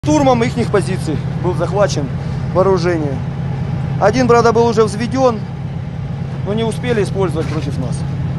Штурмом их позиций был захвачен вооружение. Один, правда, был уже взведен, но не успели использовать против нас.